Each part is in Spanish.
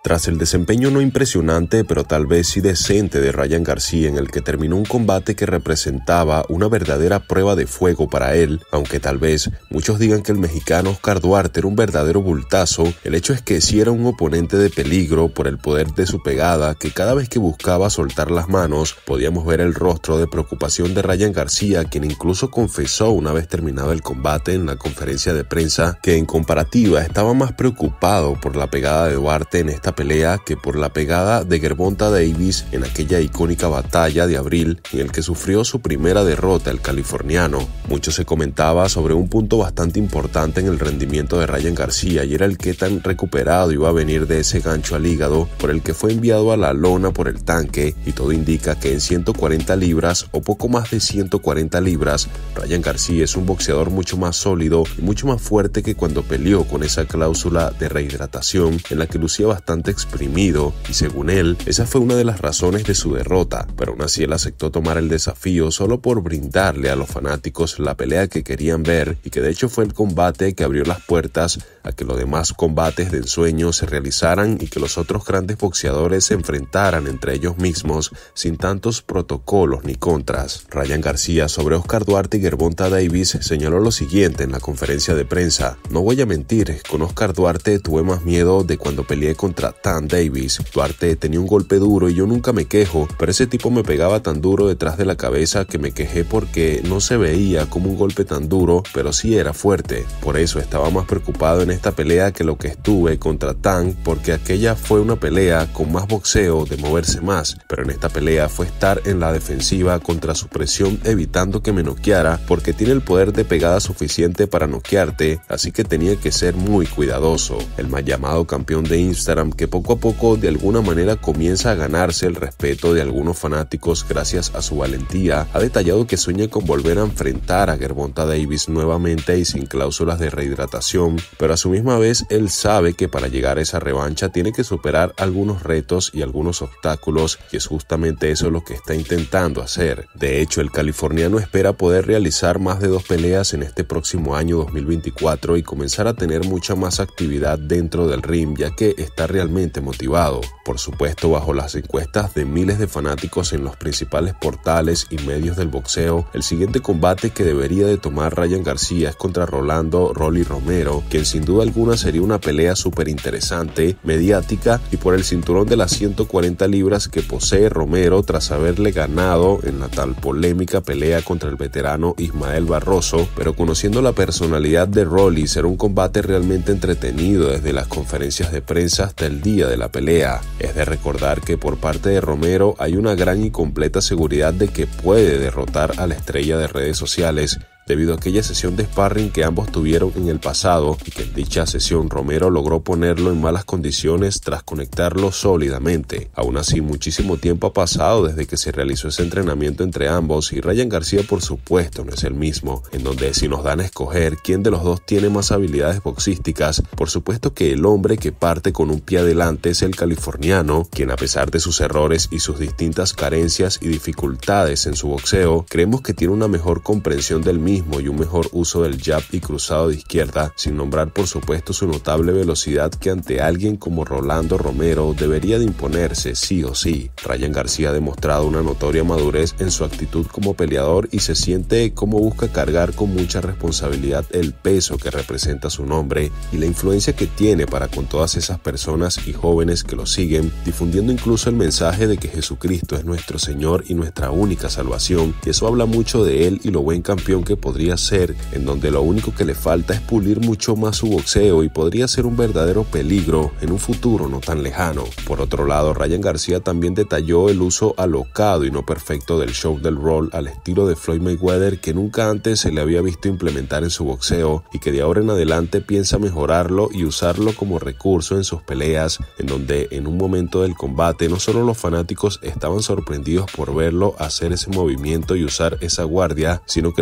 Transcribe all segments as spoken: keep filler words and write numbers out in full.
Tras el desempeño no impresionante, pero tal vez sí decente de Ryan García, en el que terminó un combate que representaba una verdadera prueba de fuego para él, aunque tal vez muchos digan que el mexicano Oscar Duarte era un verdadero bultazo, el hecho es que sí era un oponente de peligro por el poder de su pegada, que cada vez que buscaba soltar las manos, podíamos ver el rostro de preocupación de Ryan García, quien incluso confesó una vez terminado el combate en la conferencia de prensa que en comparativa estaba más preocupado por la pegada de Duarte en esta pelea que por la pegada de Gervonta Davis en aquella icónica batalla de abril en el que sufrió su primera derrota el californiano. Mucho se comentaba sobre un punto bastante importante en el rendimiento de Ryan García, y era el que tan recuperado iba a venir de ese gancho al hígado por el que fue enviado a la lona por el tanque, y todo indica que en ciento cuarenta libras o poco más de ciento cuarenta libras, Ryan García es un boxeador mucho más sólido y mucho más fuerte que cuando peleó con esa cláusula de rehidratación en la que lucía bastante exprimido, y según él, esa fue una de las razones de su derrota, pero aún así él aceptó tomar el desafío solo por brindarle a los fanáticos la pelea que querían ver, y que de hecho fue el combate que abrió las puertas a que los demás combates de ensueño se realizaran y que los otros grandes boxeadores se enfrentaran entre ellos mismos sin tantos protocolos ni contras. Ryan García sobre Oscar Duarte y Gervonta Davis señaló lo siguiente en la conferencia de prensa: no voy a mentir, con Oscar Duarte tuve más miedo de cuando peleé contra Tank Davis. Duarte tenía un golpe duro y yo nunca me quejo, pero ese tipo me pegaba tan duro detrás de la cabeza que me quejé porque no se veía como un golpe tan duro, pero sí era fuerte. Por eso estaba más preocupado en esta pelea que lo que estuve contra Tank, porque aquella fue una pelea con más boxeo, de moverse más, pero en esta pelea fue estar en la defensiva contra su presión, evitando que me noqueara, porque tiene el poder de pegada suficiente para noquearte, así que tenía que ser muy cuidadoso. El mal llamado campeón de Instagram, que poco a poco de alguna manera comienza a ganarse el respeto de algunos fanáticos gracias a su valentía, ha detallado que sueña con volver a enfrentar a Gervonta Davis nuevamente y sin cláusulas de rehidratación, pero a su misma vez él sabe que para llegar a esa revancha tiene que superar algunos retos y algunos obstáculos, y es justamente eso lo que está intentando hacer. De hecho, el californiano espera poder realizar más de dos peleas en este próximo año dos mil veinticuatro y comenzar a tener mucha más actividad dentro del ring, ya que está realmente motivado. Por supuesto, bajo las encuestas de miles de fanáticos en los principales portales y medios del boxeo, el siguiente combate que debería de tomar Ryan García es contra Rolando Rolly Romero, quien sin duda alguna sería una pelea súper interesante, mediática y por el cinturón de las ciento cuarenta libras que posee Romero tras haberle ganado en la tal polémica pelea contra el veterano Ismael Barroso, pero conociendo la personalidad de Rolly será un combate realmente entretenido desde las conferencias de prensa hasta el día de la pelea. Es de recordar que por parte de Romero hay una gran y completa seguridad de que puede derrotar a la estrella de redes sociales, debido a aquella sesión de sparring que ambos tuvieron en el pasado, y que en dicha sesión Romero logró ponerlo en malas condiciones tras conectarlo sólidamente. Aún así, muchísimo tiempo ha pasado desde que se realizó ese entrenamiento entre ambos, y Ryan García por supuesto no es el mismo, en donde si nos dan a escoger quién de los dos tiene más habilidades boxísticas, por supuesto que el hombre que parte con un pie adelante es el californiano, quien a pesar de sus errores y sus distintas carencias y dificultades en su boxeo, creemos que tiene una mejor comprensión del mismo y un mejor uso del jab y cruzado de izquierda, sin nombrar por supuesto su notable velocidad, que ante alguien como Rolando Romero debería de imponerse sí o sí. Ryan García ha demostrado una notoria madurez en su actitud como peleador y se siente como busca cargar con mucha responsabilidad el peso que representa su nombre y la influencia que tiene para con todas esas personas y jóvenes que lo siguen, difundiendo incluso el mensaje de que Jesucristo es nuestro Señor y nuestra única salvación, y eso habla mucho de él y lo buen campeón que podría ser, en donde lo único que le falta es pulir mucho más su boxeo y podría ser un verdadero peligro en un futuro no tan lejano. Por otro lado, Ryan García también detalló el uso alocado y no perfecto del show del roll al estilo de Floyd Mayweather, que nunca antes se le había visto implementar en su boxeo y que de ahora en adelante piensa mejorarlo y usarlo como recurso en sus peleas, en donde en un momento del combate no solo los fanáticos estaban sorprendidos por verlo hacer ese movimiento y usar esa guardia, sino que el propio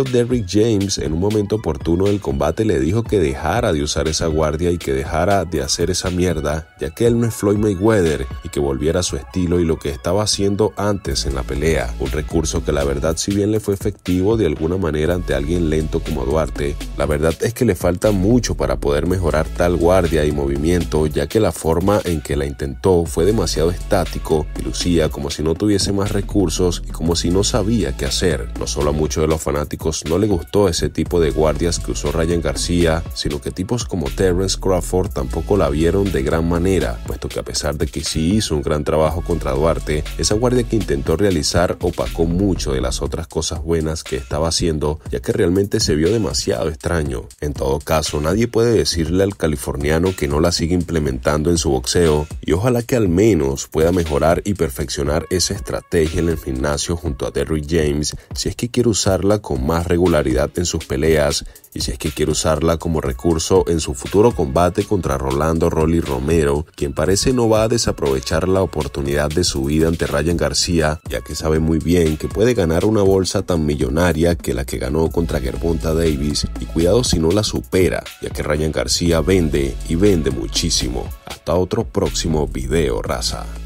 Derrick James en un momento oportuno del combate le dijo que dejara de usar esa guardia y que dejara de hacer esa mierda, ya que él no es Floyd Mayweather, y que volviera a su estilo y lo que estaba haciendo antes en la pelea. Un recurso que la verdad, si bien le fue efectivo de alguna manera ante alguien lento como Duarte, la verdad es que le falta mucho para poder mejorar tal guardia y movimiento, ya que la forma en que la intentó fue demasiado estático y lucía como si no tuviese más recursos y como si no sabía qué hacer. No solo a muchos de los fanáticos no le gustó ese tipo de guardias que usó Ryan García, sino que tipos como Terence Crawford tampoco la vieron de gran manera, puesto que a pesar de que sí hizo un gran trabajo contra Duarte, esa guardia que intentó realizar opacó mucho de las otras cosas buenas que estaba haciendo, ya que realmente se vio demasiado extraño. En todo caso, nadie puede decirle al californiano que no la sigue implementando en su boxeo, y ojalá que al menos pueda mejorar y perfeccionar esa estrategia en el gimnasio junto a Derrick James, si es que quiere usarla con más regularidad en sus peleas y si es que quiere usarla como recurso en su futuro combate contra Rolando Rolly Romero, quien parece no va a desaprovechar la oportunidad de su vida ante Ryan García, ya que sabe muy bien que puede ganar una bolsa tan millonaria que la que ganó contra Gervonta Davis, y cuidado si no la supera, ya que Ryan García vende y vende muchísimo. Hasta otro próximo video, raza.